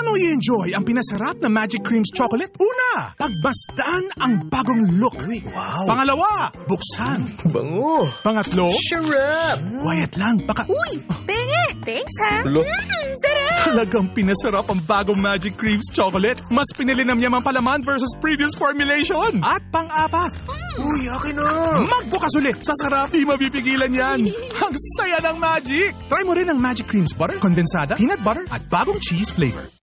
Paano i-enjoy ang pinasarap na Magic Creams Chocolate? Una, pagmasdan ang bagong look. Wow. Pangalawa, buksan. Bango. Pangatlo, Sarap. quiet lang. Uy, penge! Thanks, ha? Ulo. Sarap! Talagang pinasarap ang bagong Magic Creams Chocolate. Mas pinilinamyam ang palaman versus previous formulation. At pang-apat, Uy, akin na. magbukas ulit. Sa sarap, di mapipigilan yan. Ang saya ng Magic. Try mo rin ang Magic Creams Butter, kondensada, peanut butter, at bagong cheese flavor.